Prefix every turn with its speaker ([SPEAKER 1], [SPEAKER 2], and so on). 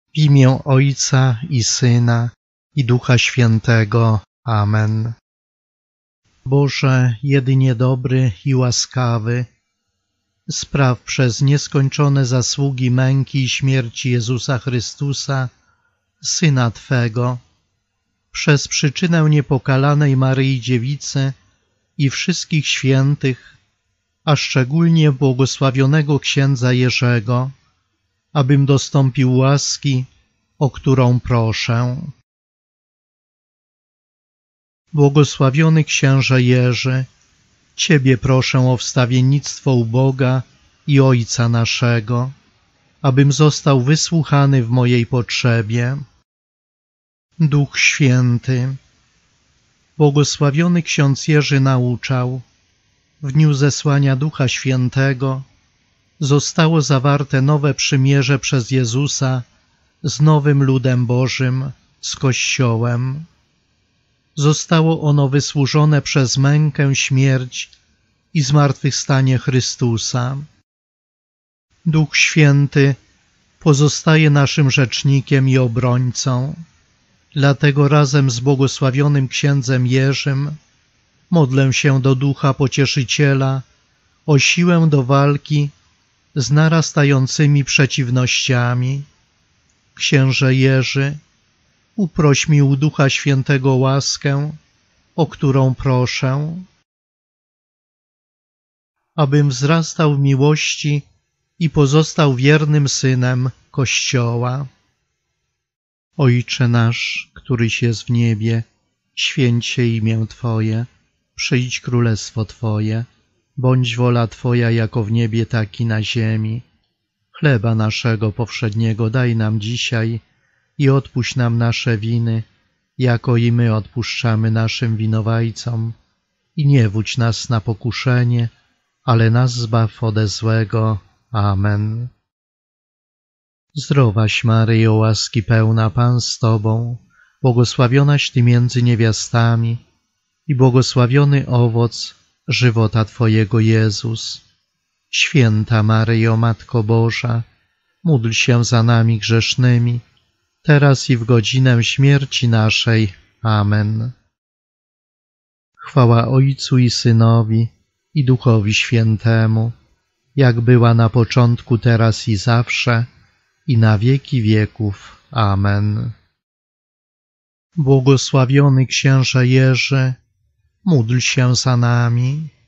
[SPEAKER 1] W imię Ojca i Syna, i Ducha Świętego. Amen. Boże, jedynie dobry i łaskawy, spraw przez nieskończone zasługi męki i śmierci Jezusa Chrystusa, Syna Twego, przez przyczynę niepokalanej Maryi Dziewicy i wszystkich świętych, a szczególnie błogosławionego księdza Jerzego, abym dostąpił łaski, o którą proszę. Błogosławiony księże Jerzy, Ciebie proszę o wstawiennictwo u Boga i Ojca naszego, abym został wysłuchany w mojej potrzebie. Duch Święty. Błogosławiony ksiądz Jerzy nauczał: w dniu zesłania Ducha Świętego zostało zawarte nowe przymierze przez Jezusa z nowym ludem Bożym, z Kościołem. Zostało ono wysłużone przez mękę, śmierć i zmartwychwstanie Chrystusa. Duch Święty pozostaje naszym rzecznikiem i obrońcą. Dlatego razem z błogosławionym księdzem Jerzym modlę się do Ducha Pocieszyciela o siłę do walki z narastającymi przeciwnościami. Księże Jerzy, uproś mi u Ducha Świętego łaskę, o którą proszę, abym wzrastał w miłości i pozostał wiernym synem Kościoła. Ojcze nasz, któryś jest w niebie, święć się imię Twoje, przyjdź królestwo Twoje, bądź wola Twoja jako w niebie, tak i na ziemi. Chleba naszego powszedniego daj nam dzisiaj i odpuść nam nasze winy, jako i my odpuszczamy naszym winowajcom. I nie wódź nas na pokuszenie, ale nas zbaw ode złego. Amen. Zdrowaś Maryjo, łaski pełna, Pan z Tobą, błogosławionaś Ty między niewiastami i błogosławiony owoc żywota Twojego, Jezus. Święta Maryjo, Matko Boża, módl się za nami grzesznymi, teraz i w godzinę śmierci naszej. Amen. Chwała Ojcu i Synowi, i Duchowi Świętemu, jak była na początku, teraz i zawsze, i na wieki wieków. Amen. Błogosławiony księże Jerzy, módl się za nami.